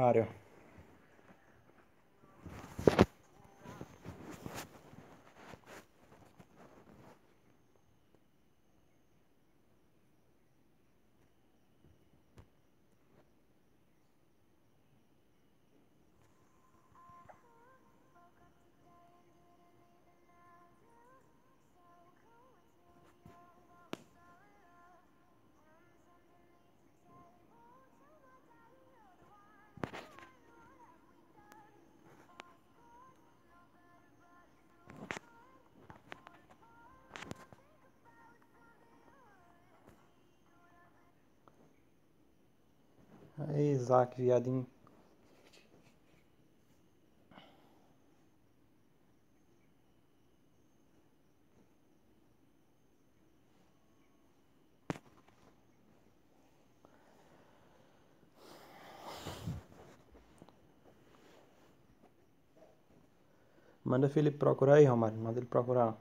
área. Aí, Isaac, viadinho. Manda o Felipe procurar aí, Romário. Manda ele procurar.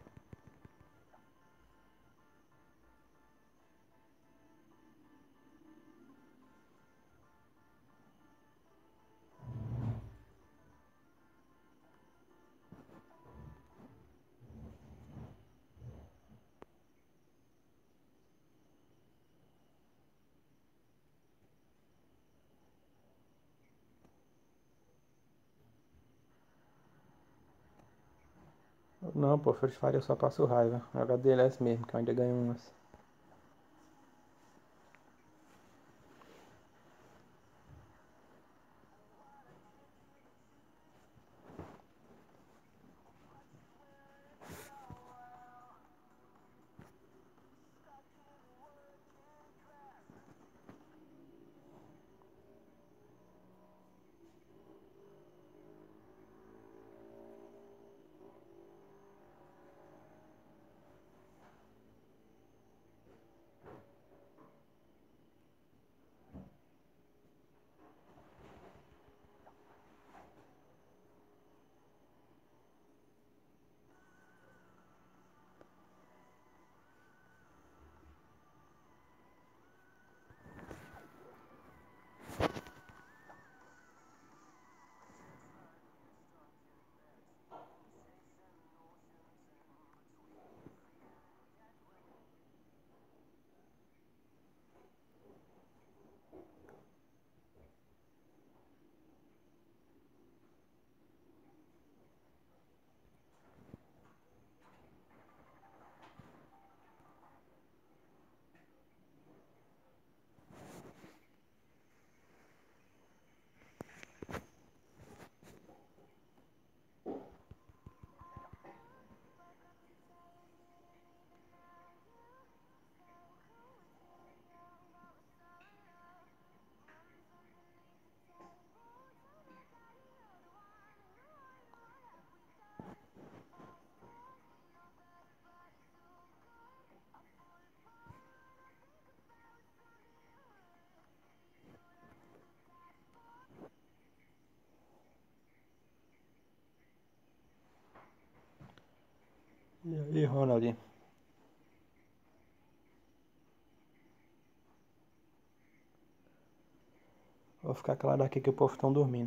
Não, pô, Free Fire eu só passo raiva. Joga DLS mesmo, que eu ainda ganho umas. E aí, Ronaldinho? Vou ficar claro aqui que o povo estão dormindo.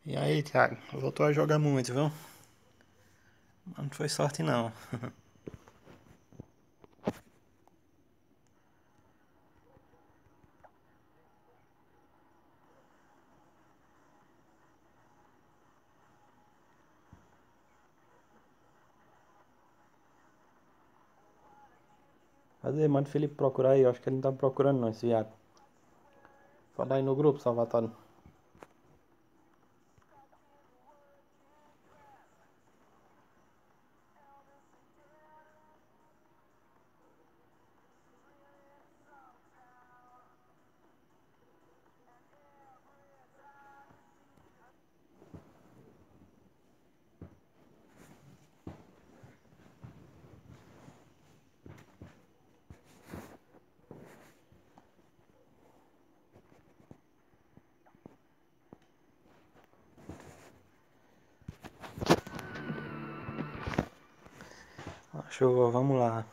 E aí, Thiago? Voltou a jogar muito, viu? Mas não foi sorte não. Cadê? Manda o Felipe procurar aí. Eu acho que ele não tá procurando não, esse viado. Fala aí no grupo, Salvatore. Show, vamos lá.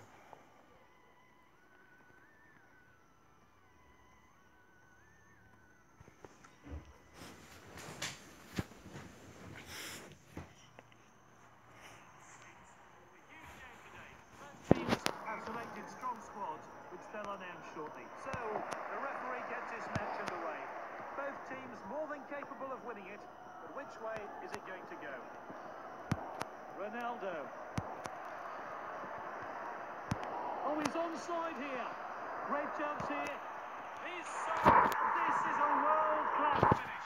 Have selected strong squads, which they'll announce shortly. So, the referee gets his match underway. Both teams more than capable of winning it, but which way is it going to go? Ronaldo. Oh, he's onside here. Great chance here. He's this is a world-class finish.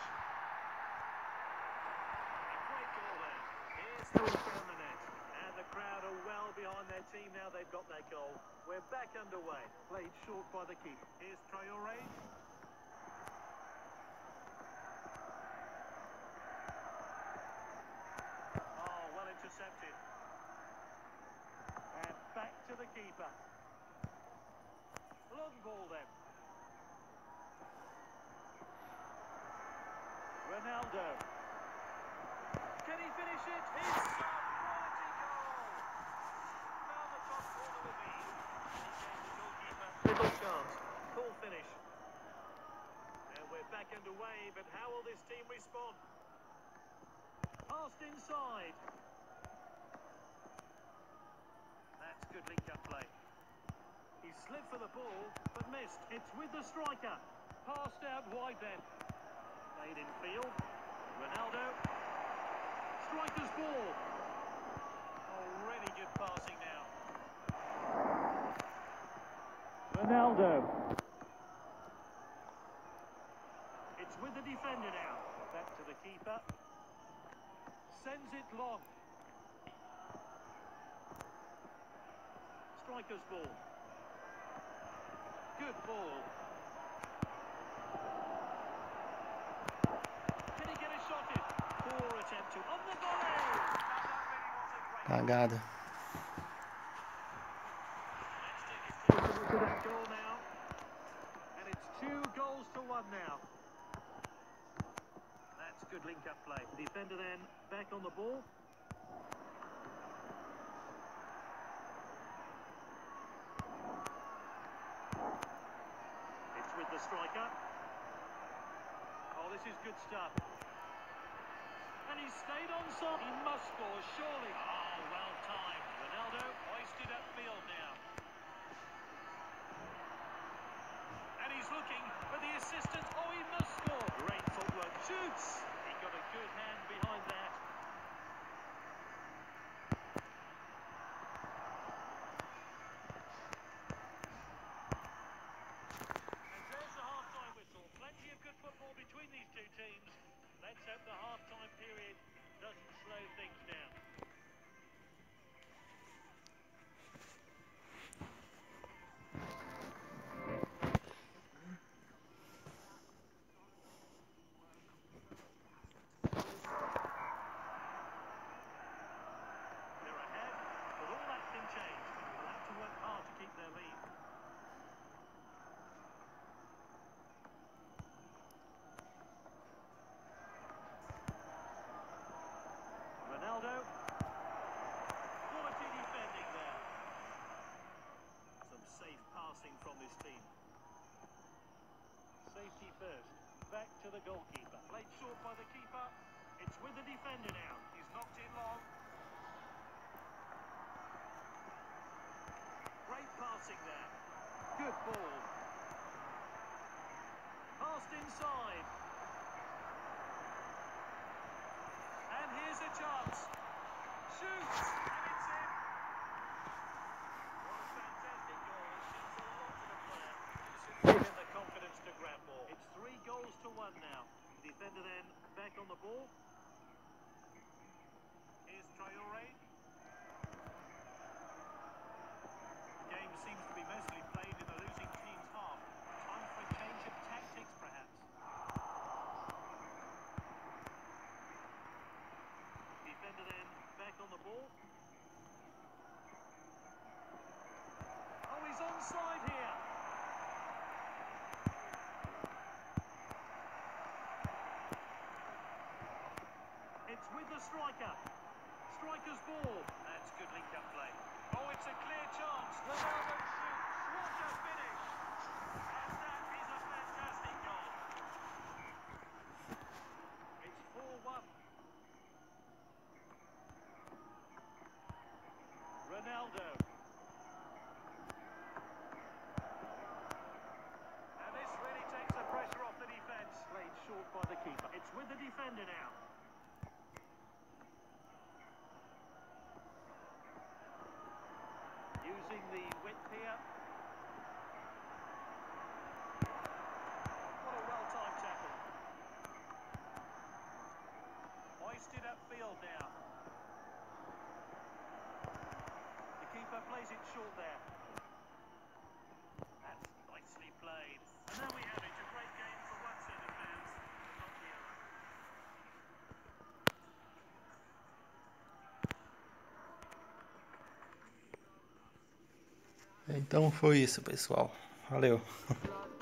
A great goal there. Here's the around the net. And the crowd are well behind their team now they've got their goal. We're back underway. Played short by the keeper. Here's Traoré. Oh, well intercepted. And back to the keeper. Long ball then. Ronaldo. Can he finish it? It's a quality goal. Found the top corner with ease. He gave the goalkeeper little chance. Full finish. And we're back underway, but how will this team respond? Passed inside. That's good link-up play. He slipped for the ball, but missed. It's with the striker. Passed out wide then. Played in field. Ronaldo. Striker's ball. Oh, really good passing now. Ronaldo. It's with the defender now. Back to the keeper. Sends it long. Striker's ball. Good ball. Can he get a shot in? Poor attempt to on the volley. Now that really was a great Cagada. Let's take it to that goal now. And it's 2-1 now. That's good link-up play. Defender then back on the ball. It's with the striker. Oh, this is good stuff. And he stayed on side. He must score, surely. Oh, well timed. Ronaldo hoisted upfield now. And he's looking for the assistant. Oh, he must score. Great footwork. Shoots. He got a good hand behind that. And there's the half-time whistle. Plenty of good football between these two teams. Let's hope the half-time period doesn't slow things down. They're ahead, but all that can change. They'll have to work hard to keep their lead. Ronaldo. Quality defending there. Some safe passing from this team. Safety first. Back to the goalkeeper. Played short by the keeper. It's with the defender now. He's knocked it long. Great passing there. Good ball. Passed inside. And here's a chance. Shoots! And it's in. What a fantastic goal. It means a lot to the player. Simply get the confidence to grab more. It's 3-1 now. The defender then back on the ball. Here's Traoré. The game seems to be mostly played in the losing team's half. Time for a change of tactics, perhaps. Defender then back on the ball. Oh, he's onside here. It's with the striker. Striker's ball. That's good link-up play. Oh, it's a clear chance. Ronaldo shoots. What a finish. And that is a fantastic goal. It's 4-1. Ronaldo. And this really takes the pressure off the defence. Played short by the keeper. It's with the defender now. Using the width here. What a well-timed tackle. Hoisted upfield now. The keeper plays it short there. That's nicely played. And there we have it, a great game for one set of fans, not the other. Então foi isso, pessoal. Valeu.